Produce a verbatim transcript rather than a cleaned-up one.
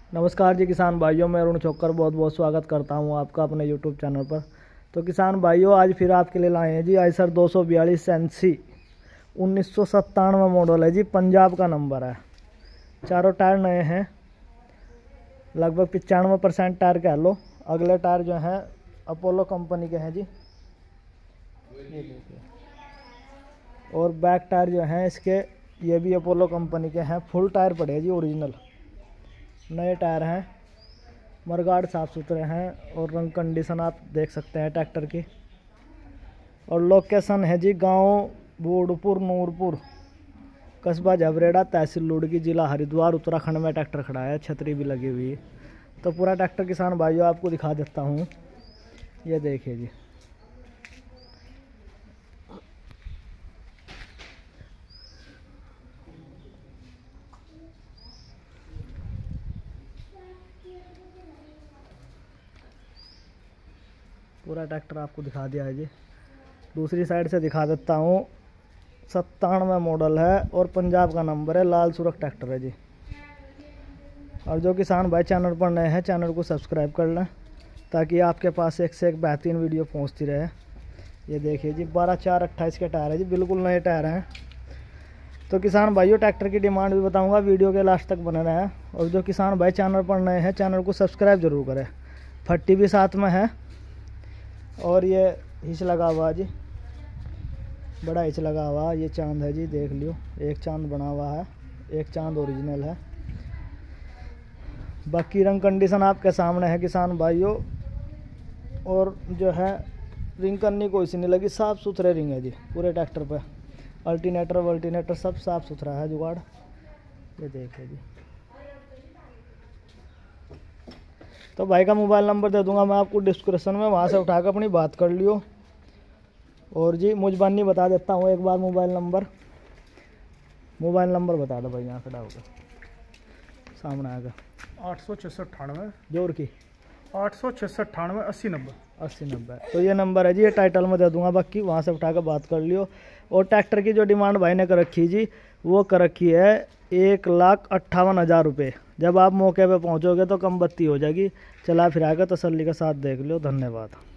नमस्कार जी किसान भाइयों, मैं अरुण छोकर बहुत बहुत स्वागत करता हूं आपका अपने यूट्यूब चैनल पर। तो किसान भाइयों, आज फिर आपके लिए लाए हैं जी आइसर दो सौ बयालीस एन सी उन्नीस सौ सत्तानवे मॉडल है जी। पंजाब का नंबर है। चारों टायर नए हैं, लगभग पचानवे परसेंट टायर कह लो। अगले टायर जो हैं अपोलो कंपनी के हैं जी, ये देखिए। और बैक टायर जो हैं इसके, ये भी अपोलो कंपनी के हैं। फुल टायर पड़े हैं जी, ओरिजिनल नए टायर हैं। मरगाड़ साफ़ सुथरे हैं और रंग कंडीशन आप देख सकते हैं ट्रैक्टर की। और लोकेशन है जी गांव बूढ़पुर नूरपुर, कस्बा झबरेड़ा, तहसील लुड़की, जिला हरिद्वार, उत्तराखंड में ट्रैक्टर खड़ा है। छतरी भी लगी हुई है। तो पूरा ट्रैक्टर किसान भाइयों आपको दिखा देता हूँ, ये देखिए जी। पूरा ट्रैक्टर आपको दिखा दिया है जी। दूसरी साइड से दिखा देता हूँ। सत्तानवे मॉडल है और पंजाब का नंबर है। लाल सुरख ट्रैक्टर है जी। और जो किसान भाई चैनल पर नए हैं, चैनल को सब्सक्राइब कर लें ताकि आपके पास एक से एक बेहतरीन वीडियो पहुंचती रहे। ये देखिए जी, बारह चार अट्ठाईस के टायर है जी, बिल्कुल नए टायर हैं। तो किसान भाइयों, ट्रैक्टर की डिमांड भी बताऊंगा, वीडियो के लास्ट तक बने रहें। और जो किसान भाई चैनल पर नए हैं, चैनल को सब्सक्राइब जरूर करें। फट्टी भी साथ में है और ये हिच लगा हुआ जी, बड़ा हिच लगा हुआ। ये चांद है जी, देख लियो। एक चांद बना हुआ है, एक चांद ओरिजिनल है। बाकी रंग कंडीशन आपके सामने है किसान भाइयों। और जो है रिंग करनी कोई सी नहीं लगी, साफ़ सुथरे रिंग है जी पूरे ट्रैक्टर पे। अल्टरनेटर वल्टरनेटर सब साफ़ सुथरा है, जुगाड़ ये देखिए जी। तो भाई का मोबाइल नंबर दे दूंगा मैं आपको डिस्क्रिप्शन में, वहाँ से उठाकर अपनी बात कर लियो। और जी मुजबानी बता देता हूँ एक बार मोबाइल नंबर मोबाइल नंबर बता दो भाई, यहाँ खड़ा होगा सामने आएगा। आठ सौ छः सौ अट्ठानवे जोर की आठ सौ छः सौ अट्ठानवे अस्सी नब्बे अस्सी नब्बे। तो ये नंबर है जी, ये टाइटल में दे दूंगा, बाकी वहाँ से उठाकर बात कर लियो। और ट्रैक्टर की जो डिमांड भाई ने कर रखी जी, वो कर रखी है एक लाख अट्ठावन हज़ार रुपये। जब आप मौके पे पहुँचोगे तो कम बत्ती हो जाएगी। चला फिरा कर तसल्ली के साथ देख लो। धन्यवाद।